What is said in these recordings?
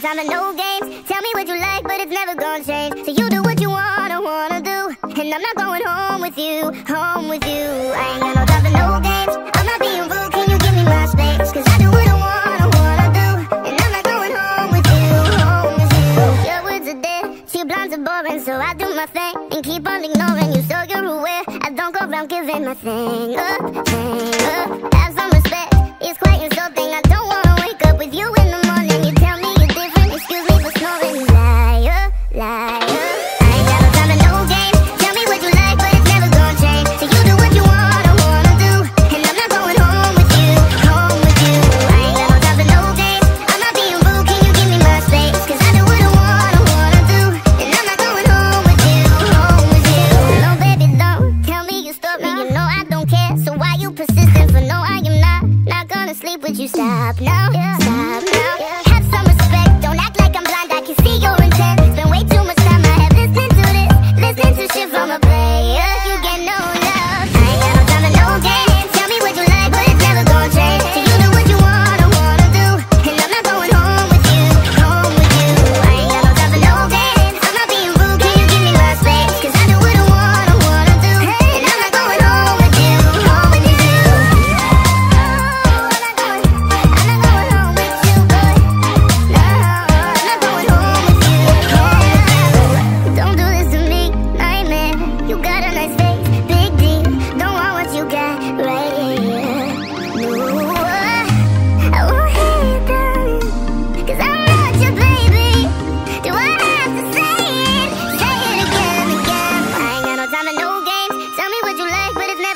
time and no games. Tell me what you like, but it's never gonna change. So you do what you wanna do, and I'm not going home with you, home with you. I ain't got no time for no games. I'm not being rude, can you give me my space? Cause I do what I wanna do, and I'm not going home with you, home with you. Your words are dead, your blinds are boring, so I do my thing and keep on ignoring you. So you're aware I don't go around giving my thing up, have some respect, it's quite insulting. I don't wanna wake up with you in the morning. You tell me you're different, excuse me for snoring. Liar, liar. I ain't got no time for no games. Tell me what you like, but it's never gonna change. So you do what you wanna do, and I'm not going home with you, home with you. I ain't got no time for no games. I'm not being rude, can you give me my space? Cause I do what I wanna do, and I'm not going home with you, home with you. No baby, don't tell me your story, you know I don't care. So why you persistent for no, I am not gonna sleep with you. Stop now, stop now. Have some respect, don't act like I'm blind, I can see your intent. Spend way too much time I have listening to this, listening to shit from a player. You get no love, I ain't got no time for no games. Tell me what you like, but it's never gonna change. So you do what you wanna do, and I'm not going home with you, home with you. I ain't got no time for no games. I'm not being rude, can you give me my space? Cause I do what I wanna do, and I'm not going home with you, home with you.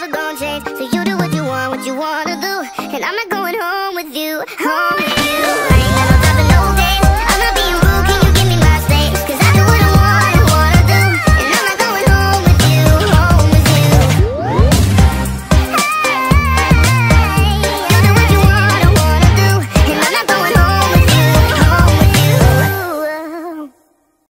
So you do what you want, what you wanna do, and I'm not going home with you, home with you.